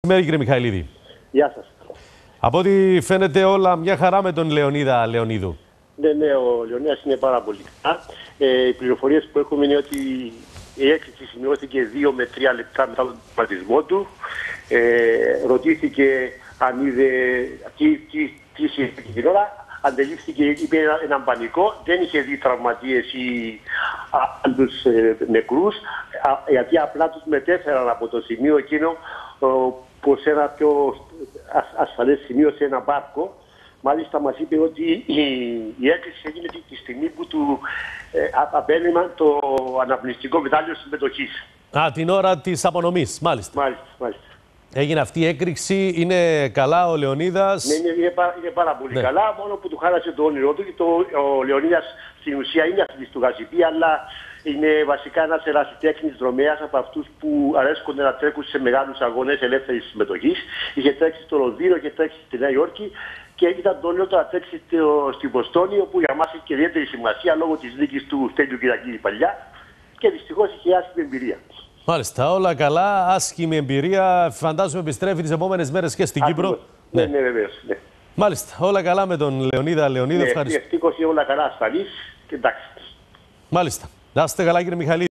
Καλημέρα κύριε Μιχαηλίδη. Γεια σας. Από ό,τι φαίνεται όλα μια χαρά με τον Λεωνίδα Λεωνίδου. Ναι, ο Λεωνίδας είναι πάρα πολύ καλά. Οι πληροφορίες που έχουμε είναι ότι η έκρηξη σημειώθηκε 2 με 3 λεπτά μετά τον τραυματισμό του. Ρωτήθηκε αν είδε τι συμβαίνει την ώρα. Αντελήφθηκε, είπε έναν πανικό, δεν είχε δει τραυματίες ή άλλους νεκρούς, γιατί απλά τους μετέφεραν από το σημείο εκείνο προς ένα πιο ασφαλές σημείο σε ένα πάρκο. Μάλιστα μας είπε ότι η έκρηξη έγινε τη στιγμή που του απένιμαν το αναπνευστικό μετάλλιο συμμετοχής. Την ώρα της απονομής, μάλιστα. Μάλιστα. Έγινε αυτή η έκρηξη, είναι καλά ο Λεωνίδας. Ναι, είναι πάρα πολύ καλά, μόνο που του χάλασε το όνειρό του. Και ο Λεωνίδας στην ουσία είναι αθλητής του γαζιπί, αλλά είναι βασικά ένας ερασιτέχνης δρομέας από αυτούς που αρέσκονται να τρέχουν σε μεγάλους αγώνες ελεύθερης συμμετοχής. Είχε τρέξει στο Λονδίνο, είχε τρέξει στη Νέα Υόρκη και ήταν το όνειρο να τρέξει στην Βοστόνη, όπου για μας έχει και ιδιαίτερη σημασία λόγω της νίκης του Στέλιου Κυριακίδη παλιά και δυστυχώς είχε άσχημη εμπειρία. Μάλιστα, όλα καλά, άσχημη εμπειρία. Φαντάζομαι επιστρέφει τις επόμενες μέρες και στην Κύπρο. Ναι, βεβαίως. Ναι. Μάλιστα, όλα καλά με τον Λεωνίδα Λεωνίδου. Ναι, ευτυχώς όλα καλά, ασφαλής και εντάξει. Μάλιστα. Να είστε καλά κύριε Μιχαηλίδη.